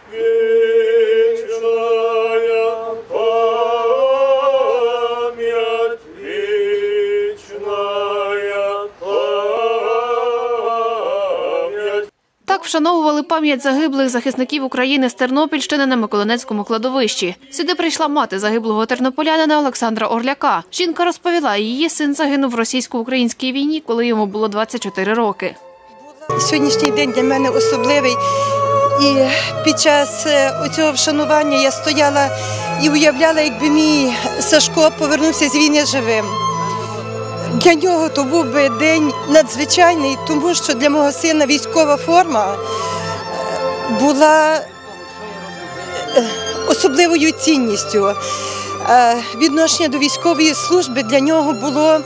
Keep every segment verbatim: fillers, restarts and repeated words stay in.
Так вшановували пам'ять загиблих захисників України з Тернопільщини на Миколинецькому кладовищі. Сюди прийшла мати загиблого тернополянина Олександра Орляка. Жінка розповіла, її син загинув в російсько-українській війні, коли йому було двадцять чотири роки. Сьогоднішній день для мене особливий. І під час цього вшанування я стояла і уявляла, якби мій Сашко повернувся з війни живим. Для нього то був би день надзвичайний, тому що для мого сина військова форма була особливою цінністю. Відношення до військової служби для нього було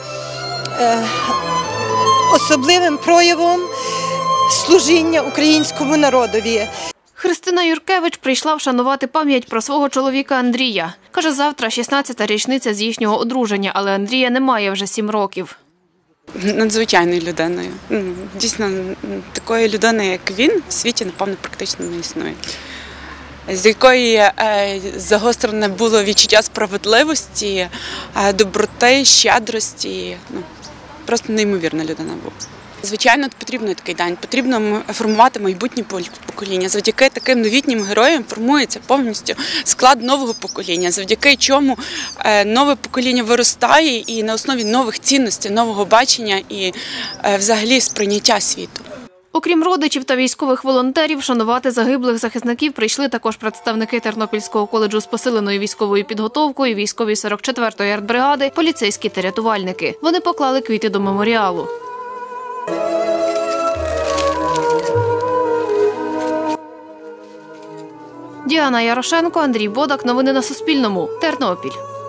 особливим проявом служіння українському народові. Христина Юркевич прийшла вшанувати пам'ять про свого чоловіка Андрія. Каже, завтра шістнадцята річниця з їхнього одруження, але Андрія немає вже сім років. Надзвичайною людиною. Дійсно, такої людини, як він, в світі, напевно, практично не існує. З якої загострене було відчуття справедливості, доброти, щедрості. Ну, просто неймовірна людина була. Звичайно, потрібно такий день, потрібно формувати майбутнє покоління. Завдяки таким новітнім героям формується повністю склад нового покоління, завдяки чому нове покоління виростає і на основі нових цінностей, нового бачення і взагалі сприйняття світу. Окрім родичів та військових волонтерів, шанувати загиблих захисників прийшли також представники Тернопільського коледжу з посиленою військовою підготовкою, військові сорок четвертої артбригади, поліцейські та рятувальники. Вони поклали квіти до меморіалу. Діана Ярошенко, Андрій Бодак. Новини на Суспільному. Тернопіль.